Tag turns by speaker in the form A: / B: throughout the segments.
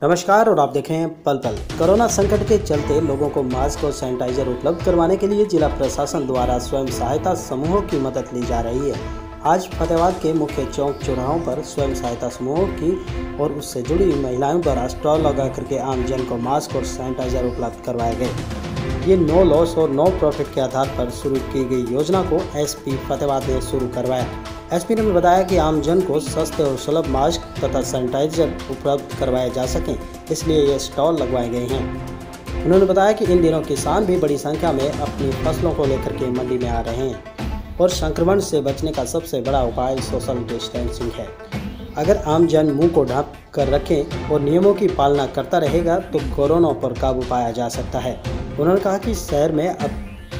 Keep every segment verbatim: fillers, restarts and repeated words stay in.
A: नमस्कार और आप देख रहे हैं पल पल। कोरोना संकट के चलते लोगों को मास्क और सैनिटाइजर उपलब्ध करवाने के लिए जिला प्रशासन द्वारा स्वयं सहायता समूहों की मदद ली जा रही है। आज फतेहाबाद के मुख्य चौक चौराहों पर स्वयं सहायता समूहों की और उससे जुड़ी महिलाओं द्वारा स्टॉल लगा करके आम जन को मास्क और सैनिटाइजर उपलब्ध करवाए गए। ये नो लॉस और नो प्रॉफिट के आधार पर शुरू की गई योजना को एसपी फतेहाबाद ने शुरू करवाया। एसपी ने बताया कि आम जन को सस्ते और सुलभ मास्क तथा सैनिटाइजर उपलब्ध करवाए जा सकें, इसलिए ये स्टॉल लगवाए गए हैं। उन्होंने बताया कि इन दिनों किसान भी बड़ी संख्या में अपनी फसलों को लेकर के मंडी में आ रहे हैं और संक्रमण से बचने का सबसे बड़ा उपाय सोशल डिस्टेंसिंग है। अगर आम जन मुंह को ढक कर रखें और नियमों की पालना करता रहेगा तो कोरोना पर काबू पाया जा सकता है। उन्होंने कहा कि शहर में अब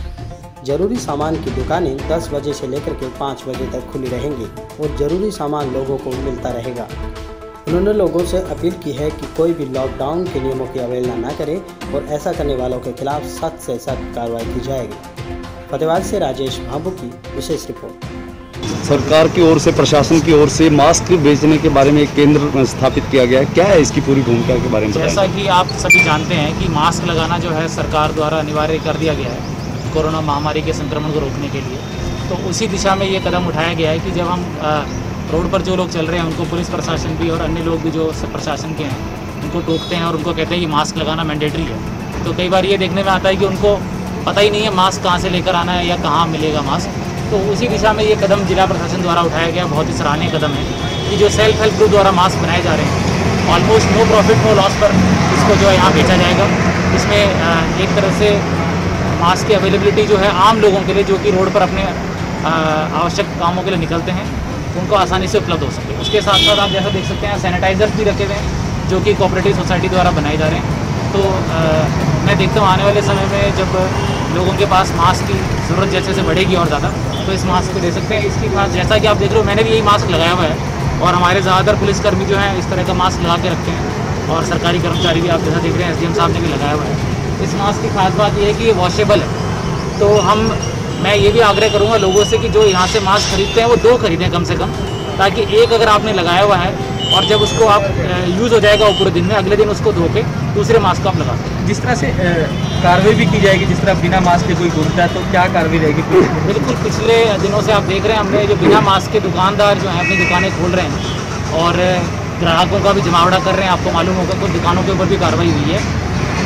A: जरूरी सामान की दुकानें दस बजे से लेकर के पाँच बजे तक खुली रहेंगी और जरूरी सामान लोगों को मिलता रहेगा। उन्होंने लोगों से अपील की है कि कोई भी लॉकडाउन के नियमों की अवहेलना न करे और ऐसा करने वालों के खिलाफ सख्त से सख्त कार्रवाई की जाएगी। फतेहाबाद से राजेश भांबू की विशेष रिपोर्ट।
B: सरकार की ओर से, प्रशासन की ओर से मास्क बेचने के बारे में एक केंद्र स्थापित किया गया है। क्या है इसकी पूरी भूमिका के बारे में?
C: जैसा कि आप सभी जानते हैं कि मास्क लगाना जो है सरकार द्वारा अनिवार्य कर दिया गया है कोरोना महामारी के संक्रमण को रोकने के लिए। तो उसी दिशा में ये कदम उठाया गया है कि जब हम आ, रोड पर जो लोग चल रहे हैं उनको पुलिस प्रशासन भी और अन्य लोग भी जो प्रशासन के हैं उनको टोकते हैं और उनको कहते हैं कि मास्क लगाना मैंडेटरी है। तो कई बार ये देखने में आता है कि उनको पता ही नहीं है मास्क कहाँ से लेकर आना है या कहाँ मिलेगा मास्क। तो उसी दिशा में ये कदम जिला प्रशासन द्वारा उठाया गया बहुत ही सराहनीय कदम है कि जो सेल्फ हेल्प ग्रुप द्वारा मास्क बनाए जा रहे हैं almost no profit no loss पर इसको जो है यहाँ बेचा जाएगा। इसमें एक तरह से मास्क की अवेलेबिलिटी जो है आम लोगों के लिए जो कि रोड पर अपने आवश्यक कामों के लिए निकलते हैं उनको आसानी से उपलब्ध हो सके। उसके साथ साथ आप जैसा देख सकते हैं सैनिटाइजर्स भी रखे हुए हैं जो कि कोऑपरेटिव सोसाइटी द्वारा बनाए जा रहे हैं। तो आ, मैं देखता हूँ आने वाले समय में जब लोगों के पास मास्क की ज़रूरत जैसे जैसे बढ़ेगी और ज़्यादा तो इस मास्क को दे सकते हैं। इसकी खास जैसा कि आप देख रहे हो मैंने भी यही मास्क लगाया हुआ है और हमारे ज़्यादातर पुलिसकर्मी जो हैं इस तरह का मास्क लगा के रखते हैं और सरकारी कर्मचारी भी आप जैसा देख रहे हैं एसडीएम साहब ने भी लगाया हुआ है। इस मास्क की खास बात यह है कि ये वॉशेबल है। तो हम मैं ये भी आग्रह करूँगा लोगों से कि जो यहाँ से मास्क खरीदते हैं वो दो खरीदें कम से कम, ताकि एक अगर आपने लगाया हुआ है और जब उसको आप यूज़ हो जाएगा वो पूरे दिन में अगले दिन उसको धो के दूसरे मास्क को आप लगा सकते हैं।
D: जिस तरह से कार्रवाई भी की जाएगी, जिस तरह बिना मास्क के कोई घूमता है तो क्या कार्रवाई रहेगी?
C: बिल्कुल, पिछले दिनों से आप देख रहे हैं हमने जो बिना मास्क के दुकानदार जो हैं अपनी दुकानें खोल रहे हैं और ग्राहकों का भी जमावड़ा कर रहे हैं। आपको मालूम होगा कुछ दुकानों के ऊपर भी कार्रवाई हुई है।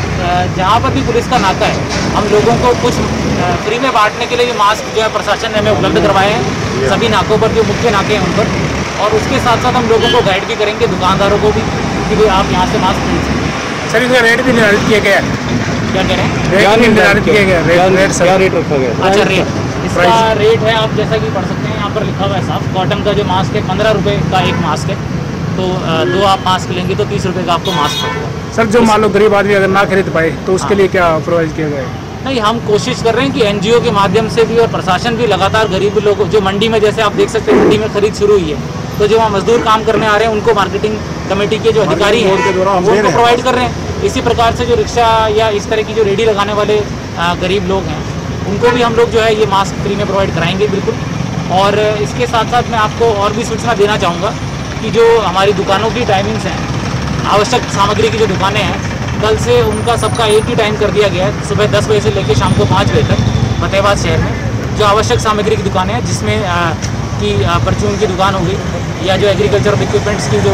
C: जहाँ पर भी पुलिस का नाका है हम लोगों को कुछ फ्री में बांटने के लिए भी मास्क जो है प्रशासन ने हमें उपलब्ध करवाए हैं सभी नाकों पर जो मुख्य नाके हैं उन पर। और उसके साथ साथ हम लोगों को गाइड भी करेंगे दुकानदारों को भी कि भाई आप यहाँ से मास्क खरीद सकते।
D: सर इसका रेट भी निर्धारित किया गया है?
C: क्या कह रहे हैं?
D: रेट भी निर्धारित किया गया है?
B: क्या रेट रखा गया?
C: अच्छा, रेट इसका रेट है आप जैसा कि पढ़ सकते हैं यहाँ पर लिखा हुआ है साफ। कॉटन का जो मास्क है पंद्रह रुपये का एक मास्क है। तो दो आप मास्क लेंगे तो तीस रुपये का आपको मास्क पड़ेगा।
D: सर जो मान लो गरीब आदमी अगर ना खरीद पाए तो उसके लिए क्या प्रोवाइड किया गया है?
C: नहीं, हम कोशिश कर रहे हैं कि एनजीओ के माध्यम से भी और प्रशासन भी लगातार गरीब लोगों जो मंडी में जैसे आप देख सकते हैं मंडी में खरीद शुरू हुई है तो जो वहाँ मजदूर काम करने आ रहे हैं उनको मार्केटिंग कमेटी के जो अधिकारी हैं वो उनको प्रोवाइड कर रहे हैं। इसी प्रकार से जो रिक्शा या इस तरह की जो रेडी लगाने वाले गरीब लोग हैं उनको भी हम लोग जो है ये मास्क फ्री में प्रोवाइड कराएंगे बिल्कुल। और इसके साथ साथ मैं आपको और भी सूचना देना चाहूँगा कि जो हमारी दुकानों की टाइमिंग्स हैं आवश्यक सामग्री की जो दुकानें हैं कल से उनका सबका एक ही टाइम कर दिया गया है सुबह दस बजे से लेकर शाम को पाँच बजे तक फतेहाबाद शहर में जो आवश्यक सामग्री की दुकानें हैं जिसमें आ, की परचून की दुकान हो गई या जो एग्रीकल्चरल इक्विपमेंट्स की जो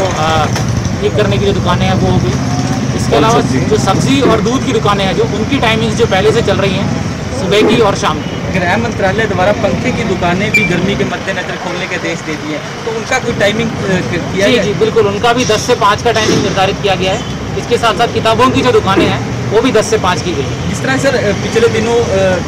C: ठीक करने की जो दुकानें हैं वो हो गई। इसके अलावा जो सब्जी और दूध की दुकानें हैं जो उनकी टाइमिंग्स जो पहले से चल रही हैं सुबह की और शाम की।
D: गृह मंत्रालय द्वारा पंखे की दुकानें भी गर्मी के मद्देनजर खोलने के आदेश दे दिए हैं तो उनका कोई टाइमिंग किया
C: जी जी बिल्कुल, उनका भी दस से पाँच का टाइमिंग निर्धारित किया गया है। इसके साथ साथ किताबों की जो दुकानें हैं वो भी दस से पाँच की गई है।
D: जिस तरह सर पिछले दिनों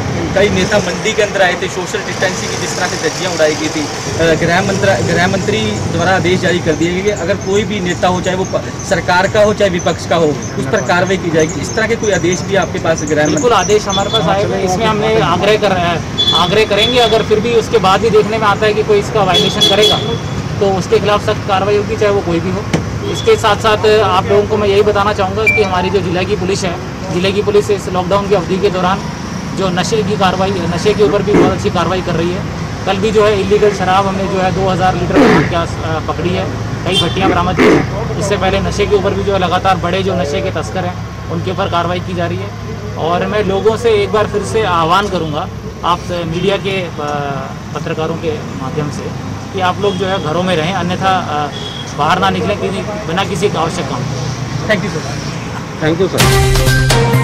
D: कई नेता मंडी के अंदर आए थे, सोशल डिस्टेंसिंग की जिस तरह से धज्जियाँ उड़ाई गई थी, गृह मंत्री गृह मंत्री द्वारा आदेश जारी कर दिए गए कि अगर कोई भी नेता हो चाहे वो सरकार का हो चाहे विपक्ष का हो उस पर कार्रवाई की जाएगी। इस तरह के कोई आदेश भी आपके पास? गृह
C: बिल्कुल आदेश हमारे पास आए हुए, इसमें हमने आग्रह कर आग्रह करेंगे अगर फिर भी उसके बाद ही देखने में आता है कि कोई इसका वायलेशन करेगा तो उसके खिलाफ सख्त कार्रवाई होगी चाहे वो कोई भी हो। इसके साथ साथ आप लोगों को मैं यही बताना चाहूँगा कि हमारी जो जिला की पुलिस है जिले की पुलिस इस लॉकडाउन की अवधि के दौरान जो नशे की कार्रवाई नशे के ऊपर भी बहुत अच्छी कार्रवाई कर रही है। कल भी जो है इलीगल शराब हमने जो है दो हज़ार लीटर के आस पकड़ी है, कई भट्टियाँ बरामद की हैं। इससे पहले नशे के ऊपर भी जो है लगातार बड़े जो नशे के तस्कर हैं उनके ऊपर कार्रवाई की जा रही है। और मैं लोगों से एक बार फिर से आह्वान करूंगा, आप मीडिया के पत्रकारों के माध्यम से, कि आप लोग जो है घरों में रहें, अन्यथा बाहर ना निकलें बिना किसी आवश्यक काम।
D: Thank you sir.
B: Thank you sir.